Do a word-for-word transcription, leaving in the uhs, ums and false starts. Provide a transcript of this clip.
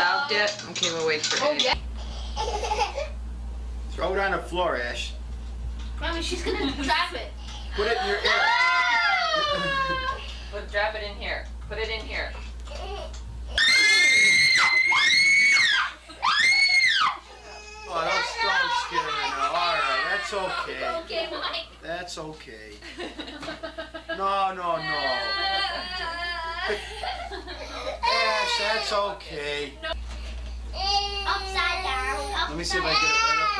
dissolved yet? Okay, we'll wait for it. Oh, yeah. Throw it on the floor, Ash. Mommy, she's gonna drop it. Put it in your ear. Put, drop it in here. Put it in here. Oh, don't, don't scare her now. All right, that's okay. Okay, Mike. That's okay. No, no, no. Ash, that's okay. Upside down. Let me see if I get it right up